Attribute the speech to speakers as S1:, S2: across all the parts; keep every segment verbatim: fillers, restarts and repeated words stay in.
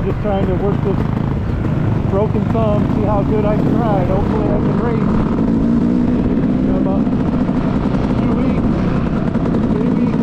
S1: just trying to work this broken thumb, see how good I can ride. Hopefully I can race in about two weeks, three weeks.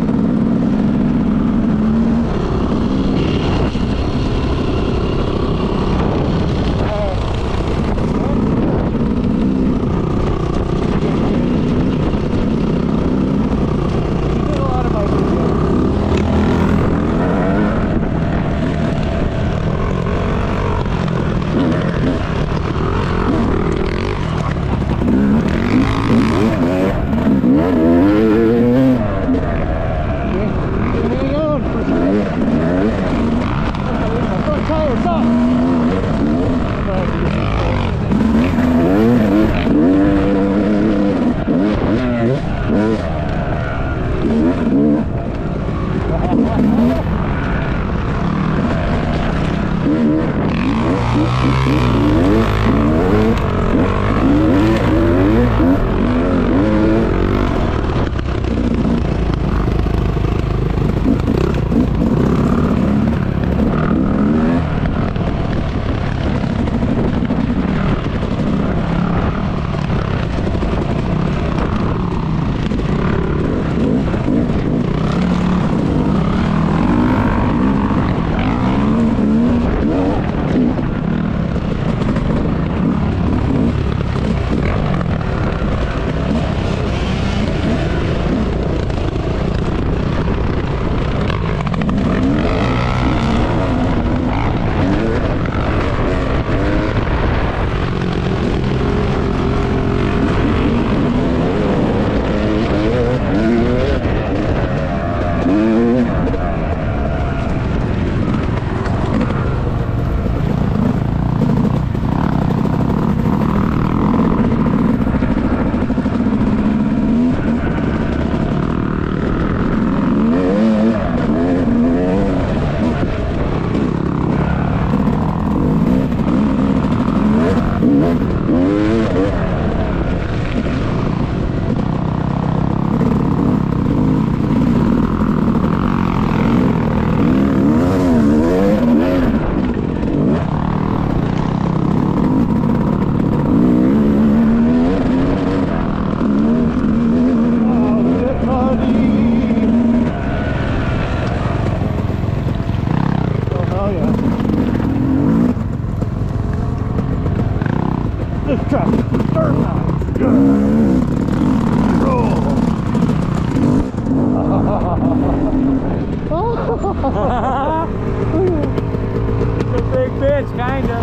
S2: It's a big bitch, kinda.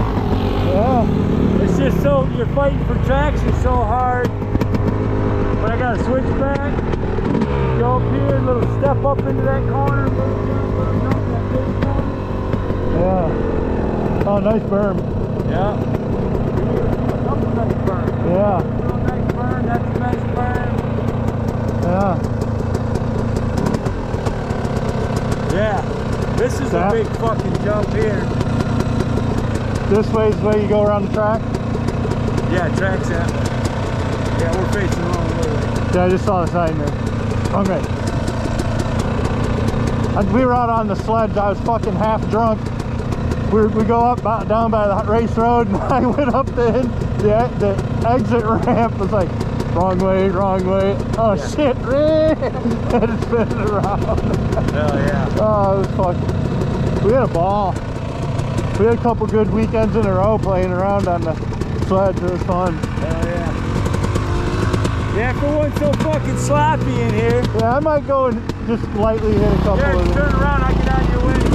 S1: Yeah.
S2: It's just so you're fighting for traction so hard. But I got to switch back, go up here, a little step up into that corner, little jump, little jump, that big corner.
S1: Yeah. Oh, nice berm.
S2: Yeah. That's a nice berm.
S1: Yeah.
S2: Little nice berm, that's a nice berm.
S1: Yeah.
S2: Yeah. This is
S1: That,
S2: a big fucking jump here.
S1: This way is the way you go around the track?
S2: Yeah, track's that way. Yeah, we're facing the wrong way.
S1: Yeah, I just saw the sign there. Wrong way. As we were out on the sled, I was fucking half drunk. We, were, we go up about, down by the race road, and I went up the, the, the exit ramp. Was like, wrong way, wrong way. Oh
S2: yeah.
S1: Shit, and it's spinning around.
S2: Hell yeah.
S1: Oh, it was fucking. We had a ball. We had a couple good weekends in a row playing around on the sleds. It was fun.
S2: Hell yeah. Yeah, if it wasn't so fucking sloppy in here.
S1: Yeah, I might go and just lightly hit a couple
S2: Yeah,
S1: of them.
S2: turn around, I get out of your way.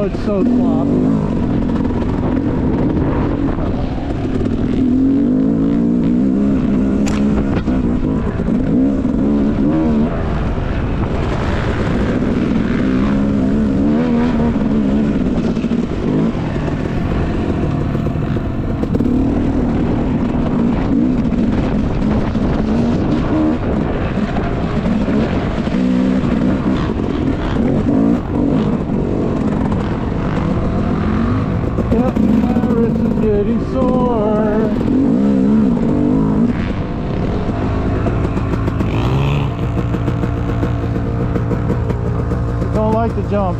S1: it's so sloppy. Getting sore. Don't like to jump.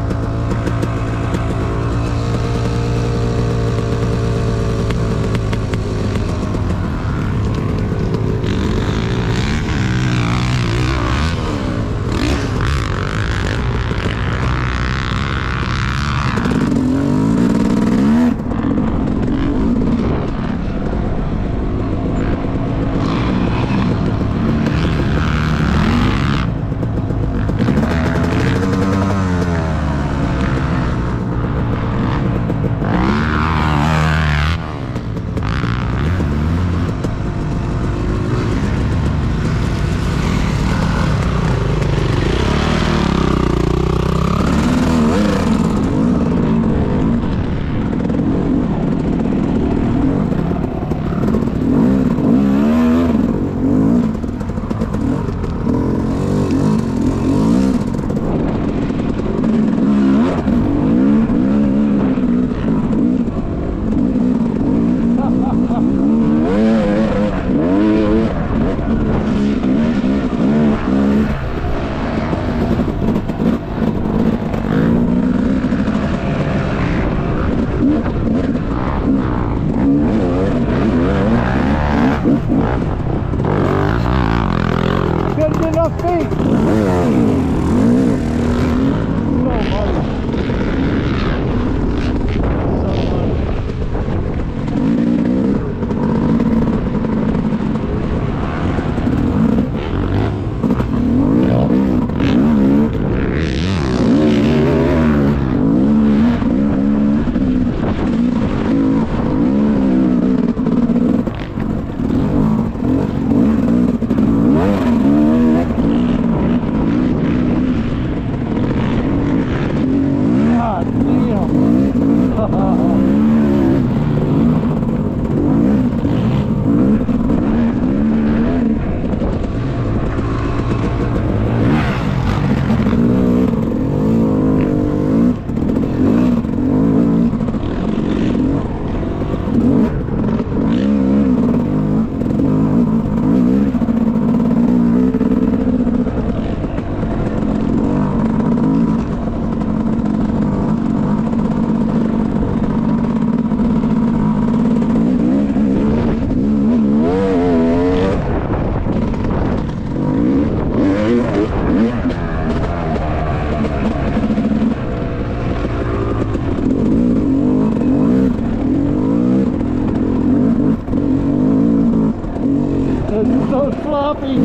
S1: So sloppy.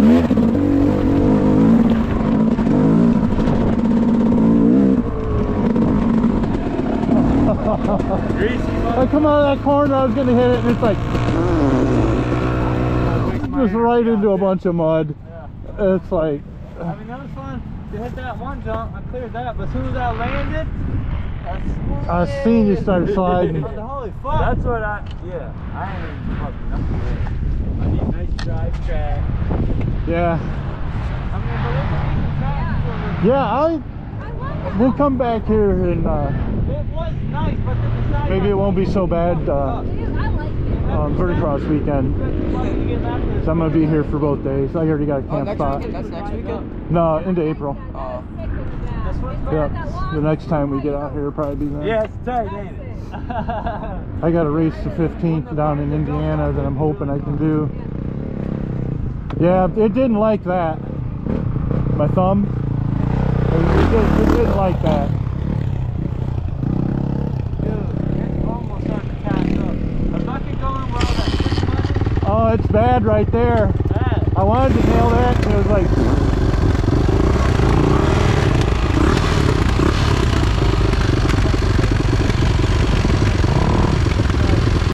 S1: I come out of that corner, I was gonna hit it, and it's like just right into a bunch of mud. Yeah. It's like.
S2: I mean, that was fun to hit that one jump. I cleared that, but as soon as I landed,
S1: I seen you start sliding.
S2: Holy fuck! That's what I. Yeah, I ain't even fucking nothing. I need a nice drive track.
S1: Yeah.
S2: I mean, but look at these tracks.
S1: Yeah, I. We'll come back here and. Uh,
S2: it was nice, but then the side.
S1: Maybe it won't be so bad. Uh, um, Verticross weekend. So I'm gonna be here for both days. I already got a camp
S3: oh, next
S1: spot.
S3: Weekend? That's next weekend?
S1: No, into April.
S3: Oh.
S1: Yeah, the next time we get out here will probably be then.
S2: Yeah, it's tight, ain't it?
S1: I got a race the fifteenth down in Indiana that I'm hoping I can do. Yeah, it didn't like that. My thumb. It, did, it didn't like that. Oh, it's bad right there. Bad. I wanted to nail that, and it was like